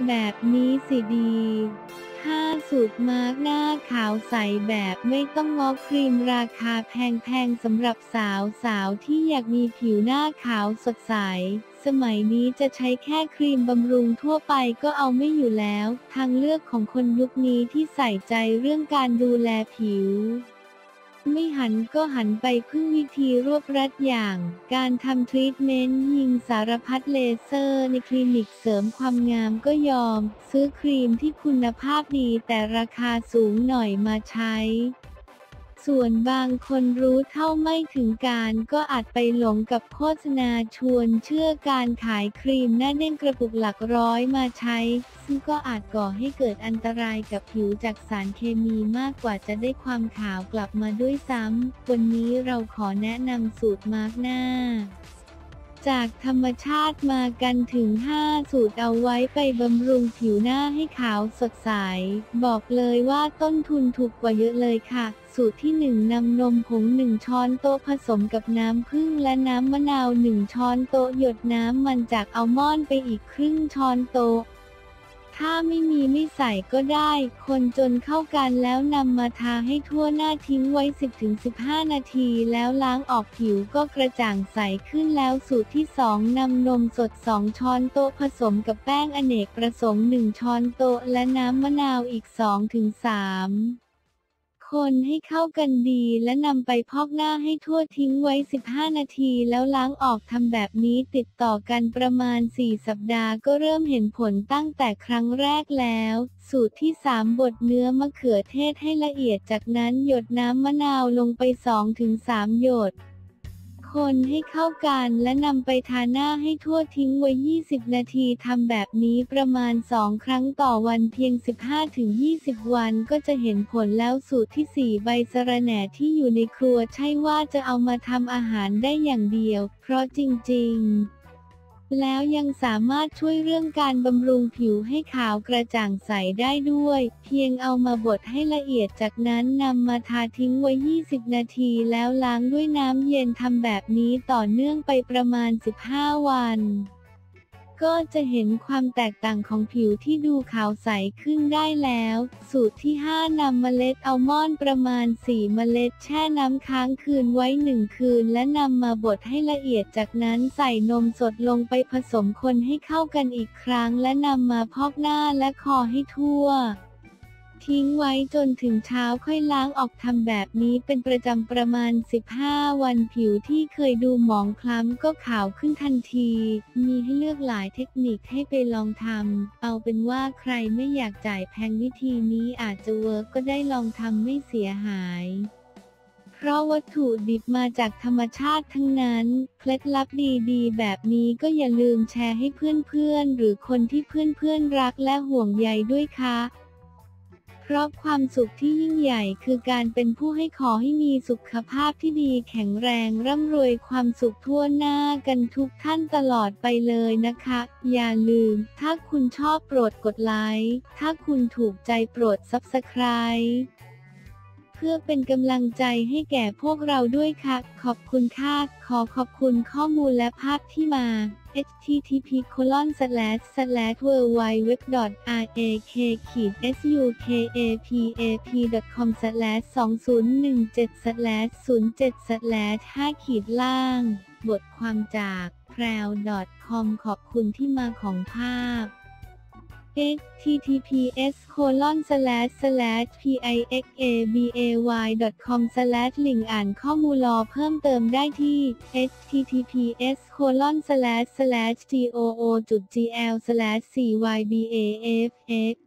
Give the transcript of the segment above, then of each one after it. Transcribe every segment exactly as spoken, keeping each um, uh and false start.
แบบนี้สิดี ห้า สูตรมาร์กหน้าขาวใสแบบไม่ต้องง้อครีมราคาแพงๆสำหรับสาวๆที่อยากมีผิวหน้าขาวสดใส สมัยนี้จะใช้แค่ครีมบำรุงทั่วไปก็เอาไม่อยู่แล้ว ทางเลือกของคนยุคนี้ที่ใส่ใจเรื่องการดูแลผิว ไม่หันก็หันไปพึ่งวิธีรวบรัดอย่าง การทำทรีทเมนต์ยิงสารพัดเลเซอร์ในคลินิกเสริมความงามก็ยอม ซื้อครีมที่คุณภาพดีแต่ราคาสูงหน่อยมาใช้ ส่วนบางคนรู้เท่าไม่ถึงการก็อาจไปหลงกับโฆษณาชวนเชื่อการขายครีมหน้าเด้งกระปุกหลักร้อยมาใช้ ซึ่งก็อาจก่อให้เกิดอันตรายกับผิวจากสารเคมีมากกว่าจะได้ความขาวกลับมาด้วยซ้ำ วันนี้เราขอแนะนำสูตรมาร์กหน้า จากธรรมชาติมากันถึง ห้า สูตรเอาไว้ไปบำรุงผิวหน้าให้ขาวสดใส บอกเลยว่าต้นทุนถูกกว่าเยอะเลยค่ะ สูตรที่ หนึ่ง นำนมผง หนึ่ง ช้อนโต๊ะผสมกับน้ำผึ้งและน้ำมะนาว หนึ่ง ช้อนโต๊ะหยดน้ำมันจากอัลมอนด์ไปอีกครึ่งช้อนโต๊ะ ถ้าไม่มีไม่ใส่ก็ได้ คนจนเข้ากันแล้วนำมาทาให้ทั่วหน้าทิ้งไว้ สิบถึงสิบห้า นาทีแล้วล้างออกผิวก็กระจ่างใสขึ้นแล้วสูตรที่ สอง นำนมสด สอง ช้อนโต๊ะผสมกับแป้งอเนกประสงค์ หนึ่ง ช้อนโต๊ะและน้ำมะนาวอีก สองถึงสาม คนให้เข้ากันดีและนำไปพอกหน้าให้ทั่วทิ้งไว้ สิบห้า นาทีแล้วล้างออกทำแบบนี้ติดต่อกันประมาณ สี่ สัปดาห์ก็เริ่มเห็นผลตั้งแต่ครั้งแรกแล้ว สูตรที่ สาม บดเนื้อมะเขือเทศให้ละเอียดจากนั้นหยดน้ำมะนาวลงไป สองถึงสาม หยด คนให้เข้ากันและนำไปทาหน้าให้ทั่วทิ้งไว้ ยี่สิบ นาทีทำแบบนี้ประมาณ สอง ครั้งต่อวันเพียง สิบห้าถึงยี่สิบ วันก็จะเห็นผลแล้วสูตรที่ สี่ ใบสะระแหน่ที่อยู่ในครัวใช่ว่าจะเอามาทำอาหารได้อย่างเดียว เพราะจริงๆแล้วยังสามารถช่วยเรื่องการบำรุงผิวให้ขาวกระจ่างใสได้ด้วย เพียงเอามาบดให้ละเอียดจากนั้นนำมาทาทิ้งไว้ ยี่สิบ นาทีแล้วล้างด้วยน้ำเย็นทำแบบนี้ต่อเนื่องไปประมาณ สิบห้า วัน ก็จะเห็นความแตกต่างของผิวที่ดูขาวใสขึ้นได้แล้ว สูตรที่ ห้า นำเมล็ดอัลมอนด์ประมาณ สี่ เมล็ดแช่น้ำค้างคืนไว้ หนึ่ง คืนและนำมาบดให้ละเอียดจากนั้นใส่นมสดลงไปผสมคนให้เข้ากันอีกครั้งและนำมาพอกหน้าและคอให้ทั่วทิ้งไว้จนถึงเช้าค่อยล้างออกทำแบบนี้เป็นประจำประมาณ สิบห้า วันผิวที่เคยดูหมองคล้ำก็ขาวขึ้นทันที มีให้เลือกหลายเทคนิคให้ไปลองทำ เอาเป็นว่าใครไม่อยากจ่ายแพงวิธีนี้อาจจะเวิร์กก็ได้ลองทำไม่เสียหาย เพราะวัตถุดิบมาจากธรรมชาติทั้งนั้น เคล็ดลับดีๆแบบนี้ก็อย่าลืมแชร์ให้เพื่อนๆหรือคนที่เพื่อนๆรักและห่วงใยด้วยค่ะเพราะความสุขที่ยิ่งใหญ่คือการเป็นผู้ให้ขอให้มีสุขภาพที่ดีแข็งแรงร่ำรวยความสุขทั่วหน้ากันทุกท่านตลอดไปเลยนะคะอย่าลืมถ้าคุณชอบโปรดกดไลค์ถ้าคุณถูกใจโปรด ซับสไครบ์ เพื่อเป็นกำลังใจให้แก่พวกเราด้วยค่ะขอบคุณค่ะขอขอบคุณข้อมูลและภาพที่มา เอช ที ที พี โคลอน สแลช สแลช ดับเบิลยู ดับเบิลยู ดับเบิลยู ดอท อาร์ เอ เค ซู เค เอ พี เอ พี ดอท คอม สแลช สอง ศูนย์ หนึ่ง เจ็ด สแลช ศูนย์ เจ็ด สแลช ห้า ขีดล่าง บทความจาก แพรว ดอท คอม ขอบคุณที่มาของภาพ เอช ที ที พี เอส โคลอน สแลช สแลช พี ไอ เอ็กซ์ เอ บี เอ วาย ดอท คอม สแลช ลิงก์อ่านข้อมูลรอเพิ่มเติมได้ที่ เอช ที ที พี เอส โคลอน สแลช สแลช จี โอ โอ จุด จี แอล สแลช ซี วาย บี เอ เอฟ เอ็กซ์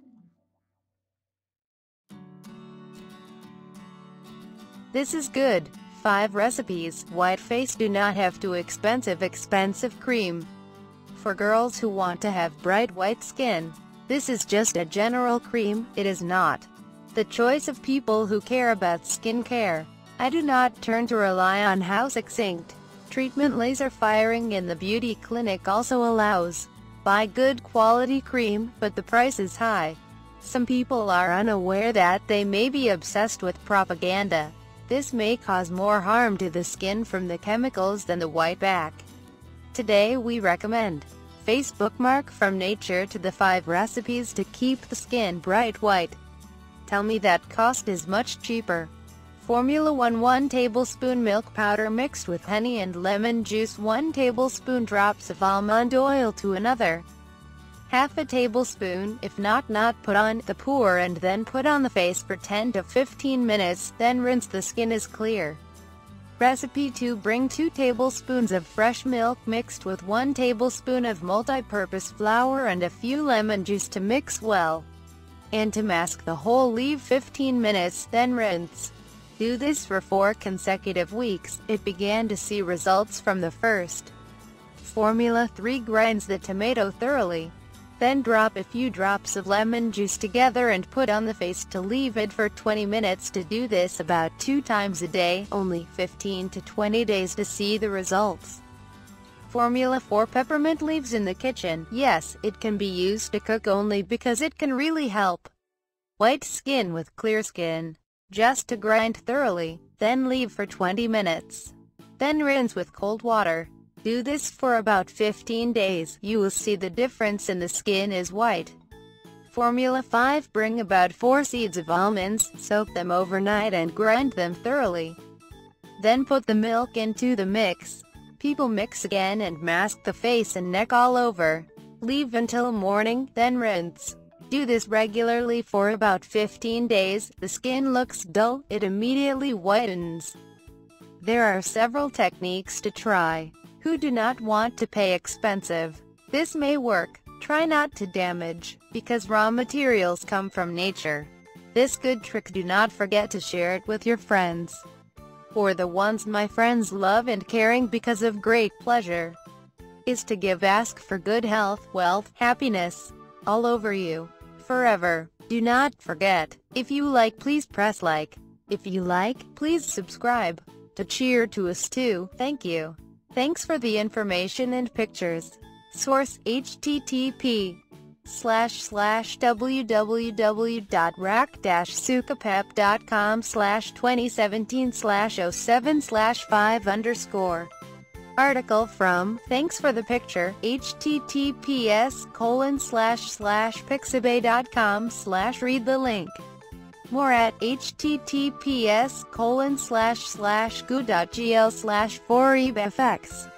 This is good. five recipes. White face do not have too expensive expensive cream. For girls who want to have bright white skin, this is just a general cream, it is not. The choice of people who care about skincare. I do not turn to rely on house extinct. Treatment laser firing in the beauty clinic also allows. Buy good quality cream, but the price is high. Some people are unaware that they may be obsessed with propaganda. This may cause more harm to the skin from the chemicals than the white back. Today we recommend face bookmark from nature to the five recipes to keep the skin bright white. Tell me that cost is much cheaper. Formula one one tablespoon milk powder mixed with honey and lemon juice, one tablespoon drops of almond oil to another. Half a tablespoon, if not not put on the pour and then put on the face for ten to fifteen minutes, then rinse. The skin is clear. Recipe two. Bring two tablespoons of fresh milk mixed with one tablespoon of multi-purpose flour and a few lemon juice to mix well. And to mask the whole, leave fifteen minutes, then rinse. Do this for four consecutive weeks. It began to see results from the first. Formula three. Grind the tomato thoroughly. Then drop a few drops of lemon juice together and put on the face to leave it for twenty minutes. To do this about two times a day, only fifteen to twenty days to see the results. Formula four. Peppermint leaves in the kitchen. Yes, it can be used to cook only because it can really help white skin with clear skin. Just to grind thoroughly, then leave for twenty minutes. Then rinse with cold water. Do this for about fifteen days. You will see the difference in the skin is white. Formula five. Bring about four seeds of almonds, soak them overnight and grind them thoroughly. Then put the milk into the mix. People mix again and mask the face and neck all over. Leave until morning, then rinse. Do this regularly for about fifteen days. The skin looks dull, it immediately whitens. There are several techniques to try. Who do not want to pay expensive? This may work. Try not to damage, because raw materials come from nature. This good trick, do not forget to share it with your friends. For the ones my friends love and caring because of great pleasure is to give. Ask for good health, wealth, happiness, all over you, forever. Do not forget, if you like, please press like. If you like, please subscribe. To cheer to us too. Thank you. Thanks for the information and pictures. Source: H T T P slash slash w w w dot rack dash sukapep dot com slash twenty seventeen slash oh seven slash five underscore. Article from Thanks for the Picture, H T T P S colon slash slash pixabay dot com slash read the link. More at H T T P S colon slash slash goo dot gl slash four ebfx.